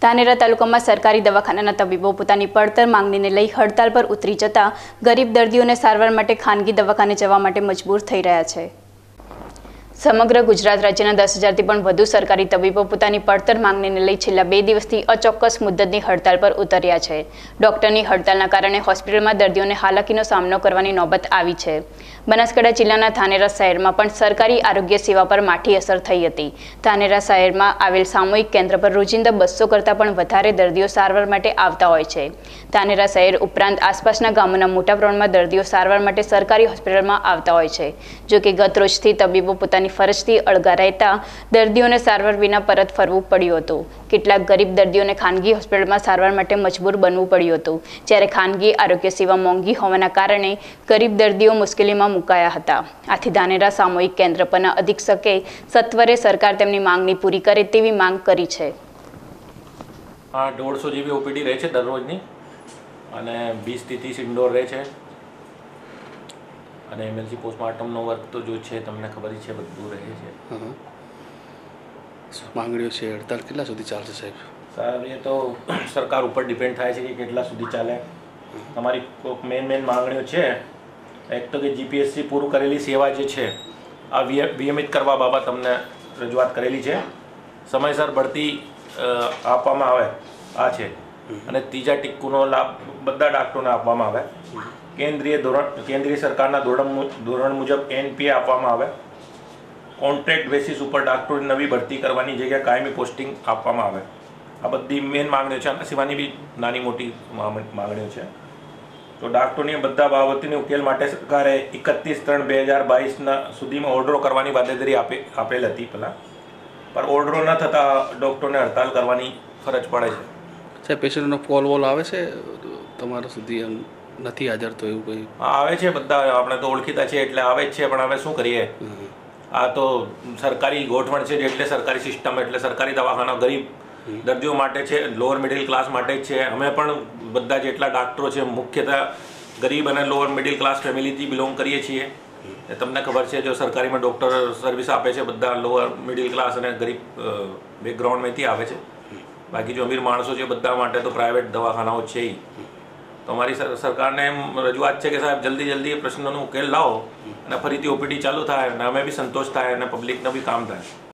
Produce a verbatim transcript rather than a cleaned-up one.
ધાનેરા તાલુકામાં સરકારી દવાખાનાના તબીબો પોતાની પડતર માંગણીને લઈ હડતાલ પર ઉતરી જતા ગરીબ દર્દીઓને સારવાર માટે ખાનગી દવાખાને જવા માટે મજબૂર થઈ રહ્યા છે। સમગ્ર ગુજરાત રાજ્યના દસ હજારથી પણ વધુ સરકારી તબીબો પોતાની પડતર માંગણીને લઈ છેલ્લા બે દિવસથી અચોક્કસ મુદ્દતની હડતાલ પર ઉતર્યા છે। ડોક્ટરની હડતાલના કારણે હોસ્પિટલમાં દર્દીઓને હાલાકીનો સામનો કરવાની નોબત આવી છે। બનાસકાંઠા જિલ્લાના ધાનેરા શહેરમાં પણ સરકારી આરોગ્ય સેવા પર માઠી અસર થઈ હતી। ધાનેરા શહેરમાં આવેલ સામૂહિક કેન્દ્ર પર રોજિંદા બસો કરતાં પણ વધારે દર્દીઓ સારવાર માટે આવતા હોય છે। ધાનેરા શહેર ઉપરાંત આસપાસના ગામોના મોટા પ્રમાણમાં દર્દીઓ સારવાર માટે સરકારી હોસ્પિટલમાં આવતા હોય છે। જો કે ગત રોજથી તબીબો પોતાની ફરજથી અળગા રહેતા દર્દીઓને સારવાર વિના પરત ફરવું પડ્યું હતું। કેટલાક ગરીબ દર્દીઓને ખાનગી હોસ્પિટલમાં સારવાર માટે મજબૂર બનવું પડ્યું હતું, જ્યારે ખાનગી આરોગ્ય સેવા મોંઘી હોવાના કારણે ગરીબ દર્દીઓ મુશ્કેલીમાં મુકાયા હતા। આથી ધાનેરા સામૂહિક કેન્દ્ર પરના અધિક્ષકે સત્વરે સરકાર તેમની માંગણી પૂરી કરે તેવી માંગ કરી છે। આ દોઢસો જેવી ઓપીડી રહે છે દરરોજની અને વીસ થી ત્રીસ ઇન્ડોર રહે છે અને એમએલસી પોસ્ટમોર્ટમનો વર્ક તો જો છે તમને ખબર છે બધું રહે છે। માંગણીઓ છે હડતાલ કેટલા સુધી ચાલશે સાહેબ? સાહેબ એ તો સરકાર ઉપર ડિપેન્ડ થાય છે કે કેટલા સુધી ચાલે। તમારી મેન મેન માંગણીઓ છે એક તો કે જીપીએસસી પૂરું કરેલી સેવા જે છે આ વિયમિત કરવા બાબત તમને રજૂઆત કરેલી છે। સમયસર બઢતી આપવામાં આવે આ છે અને ત્રીજા ટીક્કુનો લાભ બધા ડૉક્ટરોને આપવામાં આવે। કેન્દ્રીય ધોરણ કેન્દ્રીય સરકારના ધોરણ ધોરણ મુજબ એનપીએ આપવામાં આવે। કોન્ટ્રાક્ટ બેસિસ ઉપર ડૉક્ટરોની નવી ભરતી કરવાની જગ્યાએ કાયમી પોસ્ટિંગ આપવામાં આવે। આ બધી મેન માંગણીઓ છે। આના સિવાયની બી નાની મોટી માંગણીઓ છે। તો ડૉક્ટરોની બધા બાબતોની ઉકેલ માટે સરકારે એકત્રીસ ત્રણ બે હજાર બાવીસના સુધીમાં ઓર્ડરો કરવાની બાંહેધરી આપે આપેલ હતી પહેલાં, પણ ઓર્ડરો ન થતાં ડૉક્ટરોને હડતાલ કરવાની ફરજ પડે છે। સાહેબ પેશન્ટનો કોલ વોલ આવે છે તમારા સુધી? એમ નથી હાજર તો એવું કંઈ? હા આવે છે, બધા આપણે તો ઓળખીતા છે એટલે આવે જ છે, પણ હવે શું કરીએ, આ તો સરકારી ગોઠવણ છે એટલે સરકારી સિસ્ટમ એટલે સરકારી દવાખાના ગરીબ દર્દીઓ માટે છે, લોઅર મિડિલ ક્લાસ માટે જ છે। અમે પણ બધા જેટલા ડૉક્ટરો છે મુખ્યતઃ ગરીબ અને લોઅર મિડિલ ક્લાસ ફેમિલીથી બિલોંગ કરીએ છીએ। એ તમને ખબર છે જો સરકારીમાં ડૉક્ટર સર્વિસ આપે છે બધા લોઅર મિડિલ ક્લાસ અને ગરીબ બેકગ્રાઉન્ડમાંથી આવે છે। બાકી જો અમીર માણસો છે બધા માટે તો પ્રાઇવેટ દવાખાનાઓ છે। તો અમારી સરકારને એમ રજૂઆત છે કે સાહેબ જલ્દી જલ્દી પ્રશ્નોનો ઉકેલ લાવો અને ફરીથી ઓપીડી ચાલુ થાય અને અમે બી સંતોષ થાય અને પબ્લિકનું બી કામ થાય।